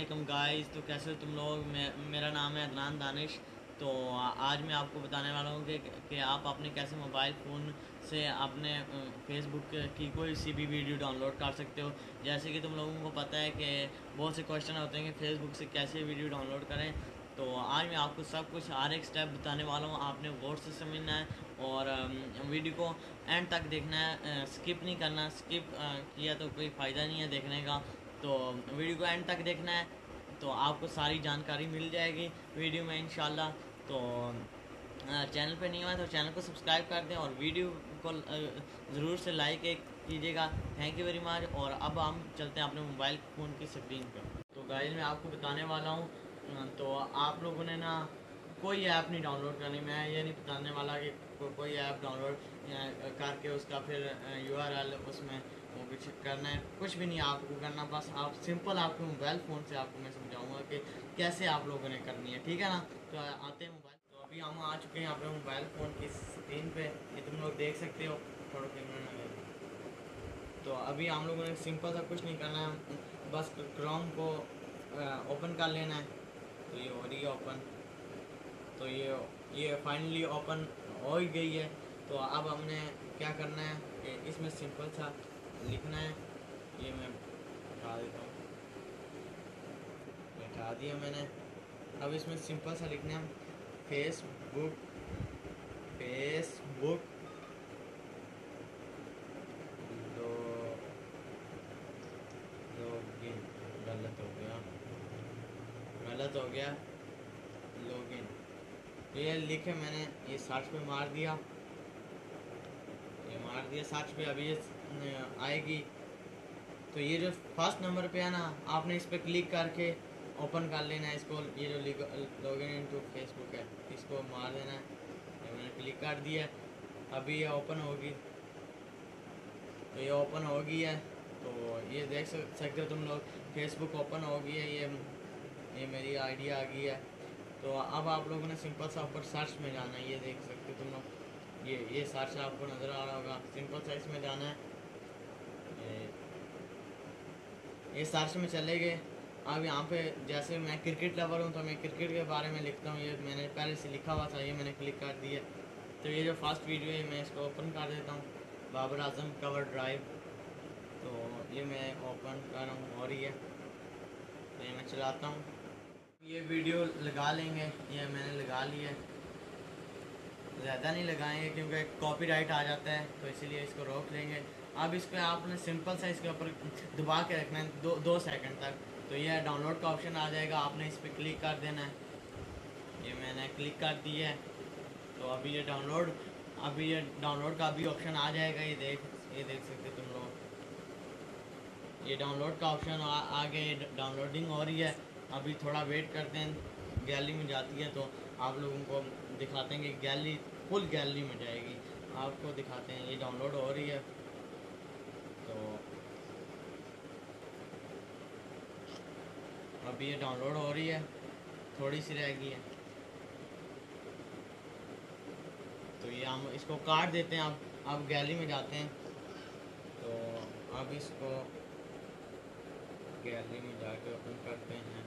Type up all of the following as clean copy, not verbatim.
वालेकुम गाइस। तो कैसे हो तुम लोग। मेरा नाम है अदनान दानिश। तो आज मैं आपको बताने वाला हूँ कि आप अपने कैसे मोबाइल फ़ोन से अपने फेसबुक की कोई सी भी वीडियो डाउनलोड कर सकते हो। जैसे कि तुम लोगों को पता है कि बहुत से क्वेश्चन होते हैं कि फेसबुक से कैसे वीडियो डाउनलोड करें। तो आज मैं आपको सब कुछ हर एक स्टेप बताने वाला हूँ। आपने गौर से समझना है और वीडियो को एंड तक देखना है, स्किप नहीं करना। स्किप किया तो कोई फ़ायदा नहीं है देखने का। तो वीडियो को एंड तक देखना है तो आपको सारी जानकारी मिल जाएगी वीडियो में इंशाल्लाह। तो चैनल पे नहीं हुआ तो चैनल को सब्सक्राइब कर दें और वीडियो को ज़रूर से लाइक कीजिएगा। Thank you very much. और अब हम चलते हैं अपने मोबाइल फ़ोन की स्क्रीन पर। तो गाइस मैं आपको बताने वाला हूँ। तो आप लोगों ने ना कोई ऐप नहीं डाउनलोड करनी। मैं ये नहीं बताने वाला कि कोई ऐप डाउनलोड करके उसका फिर URL उसमें वो कुछ करना है, कुछ भी नहीं आपको करना। बस आप सिंपल आपके मोबाइल फ़ोन से आपको मैं समझाऊंगा कि कैसे आप लोगों ने करनी है, ठीक है ना। तो आते हैं मोबाइल। तो अभी हम आ चुके हैं अपने मोबाइल फ़ोन की स्क्रीन पे, ये तुम लोग देख सकते हो। थोड़ा कैमरा में तो अभी हम लोगों ने सिंपल सा कुछ नहीं करना है, बस क्रोम को ओपन कर लेना है। तो ये हो रही है ओपन। तो ये फाइनली ओपन हो ही गई है। तो अब हमने क्या करना है कि इसमें सिंपल सा लिखना है। ये मैं हटा देता हूँ, हटा दिया मैंने। अब इसमें सिंपल सा लिखना है फेसबुक फेसबुक लो लॉगिन। गलत हो गया लॉगिन। तो ये लिखे मैंने, ये सर्च पे मार दिया, सर्च पे। अभी ये आएगी। तो ये जो फर्स्ट नंबर पे है ना, आपने इस पर क्लिक करके ओपन कर लेना है इसको। ये जो लॉगिन इनटू फेसबुक है, इसको मार देना है। ये मैंने क्लिक कर दिया है। अभी ये ओपन होगी। तो ये ओपन हो गई है। तो ये देख सकते हो तुम लोग, फेसबुक ओपन हो गई है। ये मेरी आईडी आ गई है। तो अब आप लोगों ने सिंपल सा ऊपर सर्च में जाना है। ये देख सकते हो तुम लोग, ये सर्च आपको नज़र आ रहा होगा। सिंपल सा इसमें जाना है। ये सर्च में चले गए। अब यहाँ पे जैसे मैं क्रिकेट लवर हूँ तो मैं क्रिकेट के बारे में लिखता हूँ। ये मैंने पहले से लिखा हुआ था, ये मैंने क्लिक कर दिया। तो ये जो फर्स्ट वीडियो है मैं इसको ओपन कर देता हूँ, बाबर आजम कवर ड्राइव। तो ये मैं ओपन कर रहा हूँ, हो रही है। तो ये मैं चलाता हूँ। ये वीडियो लगा लेंगे, ये मैंने लगा लिया है। ज़्यादा नहीं लगाएंगे क्योंकि कॉपीराइट आ जाता है, तो इसीलिए इसको रोक लेंगे। अब इस पर आपने सिंपल सा इसके ऊपर दबा के रखना है 2 सेकंड तक। तो ये डाउनलोड का ऑप्शन आ जाएगा, आपने इस पर क्लिक कर देना है। ये मैंने क्लिक कर दिया है। तो अभी ये डाउनलोड का भी ऑप्शन आ जाएगा। ये देख सकते तुम लोग, ये डाउनलोड का ऑप्शन आ गया। डाउनलोडिंग हो रही है। अभी थोड़ा वेट करते हैं, गैलरी में जाती है तो आप लोगों को दिखाते हैं कि गैलरी फुल गैलरी में जाएगी। आपको दिखाते हैं, ये डाउनलोड हो रही है। तो अभी ये डाउनलोड हो रही है, थोड़ी सी रह गई है। तो ये हम इसको काट देते हैं। अब गैलरी में जाते हैं। तो अब इसको गैलरी में जाके ओपन करते हैं।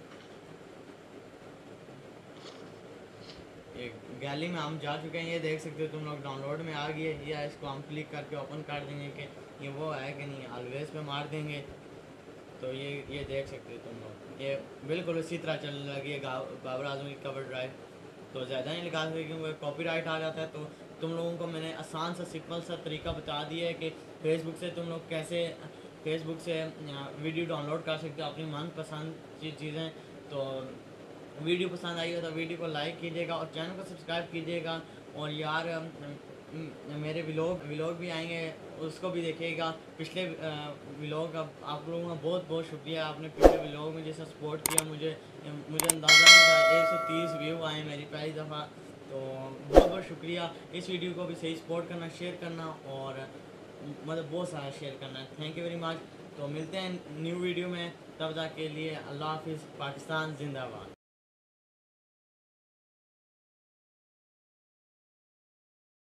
ये गैलरी में हम जा चुके हैं, ये देख सकते हो तुम लोग, डाउनलोड में आ गई है। या इसको हम क्लिक करके ओपन कर देंगे कि ये वो है कि नहीं, ऑलवेज पे मार देंगे। तो ये देख सकते हो तुम लोग, ये बिल्कुल इसी तरह चलने लगी है बाबर आजम की कवर ड्राइव। तो ज़्यादा नहीं लगा सकते क्योंकि कॉपीराइट आ जाता है। तो तुम लोगों को मैंने आसान सा सिंपल सा तरीका बता दिया है कि फेसबुक से तुम लोग कैसे फेसबुक से वीडियो डाउनलोड कर सकते हो अपनी मनपसंद चीज़ें। तो वीडियो पसंद आई हो तो वीडियो को लाइक कीजिएगा और चैनल को सब्सक्राइब कीजिएगा। और यार मेरे व्लॉग भी आएंगे, उसको भी देखिएगा। पिछले व्लॉग, अब आप लोगों का बहुत बहुत शुक्रिया, आपने पिछले व्लॉग में जैसा सपोर्ट किया। मुझे अंदाज़ा नहीं था 130 व्यू आए मेरी पहली दफ़ा। तो बहुत बहुत शुक्रिया। इस वीडियो को भी सही सपोर्ट करना, शेयर करना और मतलब बहुत सारा शेयर करना है। Thank you very much. तो मिलते हैं न्यू वीडियो में, तब तक के लिए अल्लाह हाफिज़। पाकिस्तान जिंदाबाद।